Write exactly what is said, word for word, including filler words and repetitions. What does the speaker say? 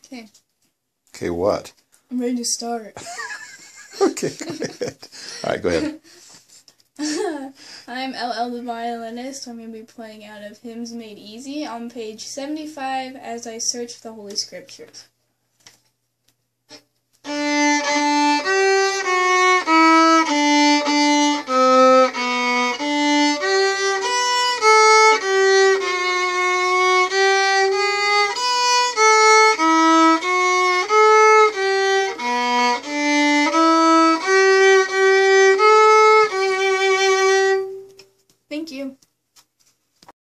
Okay. Okay, what? I'm ready to start. Okay, go ahead. Alright, go ahead. I'm L L the Violinist. I'm going to be playing out of Hymns Made Easy on page seventy-five as I search the Holy Scriptures.